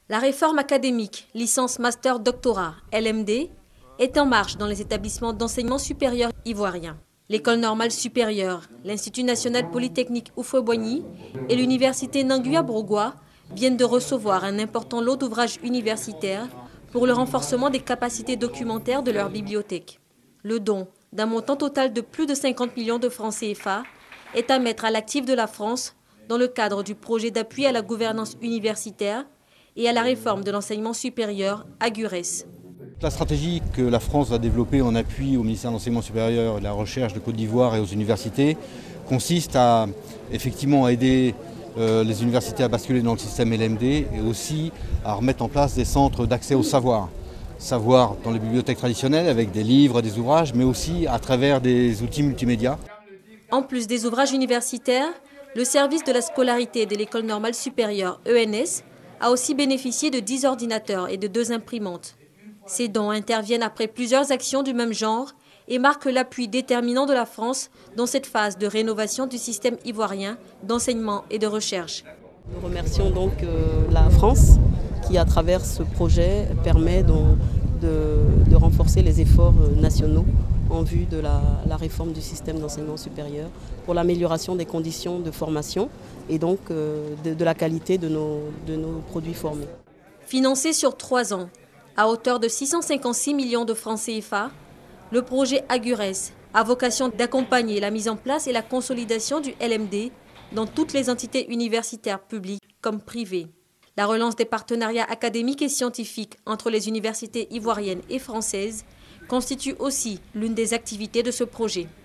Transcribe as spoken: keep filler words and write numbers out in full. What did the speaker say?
La réforme académique, licence, master, doctorat, L M D, est en marche dans les établissements d'enseignement supérieur ivoiriens. L'École normale supérieure, l'Institut national polytechnique Houphouët-Boigny et l'Université Nanguya-Bourgois viennent de recevoir un important lot d'ouvrages universitaires pour le renforcement des capacités documentaires de leur bibliothèque. Le don d'un montant total de plus de cinquante millions de francs C F A est à mettre à l'actif de la France dans le cadre du projet d'appui à la gouvernance universitaire et à la réforme de l'enseignement supérieur AGURES. La stratégie que la France va développer en appui au ministère de l'Enseignement supérieur et de la Recherche de Côte d'Ivoire et aux universités consiste à effectivement à aider euh, les universités à basculer dans le système L M D et aussi à remettre en place des centres d'accès au savoir. Savoir dans les bibliothèques traditionnelles avec des livres, des ouvrages, mais aussi à travers des outils multimédia. En plus des ouvrages universitaires, le service de la scolarité de l'École normale supérieure E N S a aussi bénéficié de dix ordinateurs et de deux imprimantes. Ces dons interviennent après plusieurs actions du même genre et marquent l'appui déterminant de la France dans cette phase de rénovation du système ivoirien d'enseignement et de recherche. Nous remercions donc euh, la France qui, à travers ce projet, permet donc de, de renforcer les efforts nationaux en vue de la, la réforme du système d'enseignement supérieur pour l'amélioration des conditions de formation et donc euh, de, de la qualité de nos, de nos produits formés. Financé sur trois ans, à hauteur de six cent cinquante-six millions de francs C F A, le projet AGURES a vocation d'accompagner la mise en place et la consolidation du L M D dans toutes les entités universitaires publiques comme privées. La relance des partenariats académiques et scientifiques entre les universités ivoiriennes et françaises constitue aussi l'une des activités de ce projet.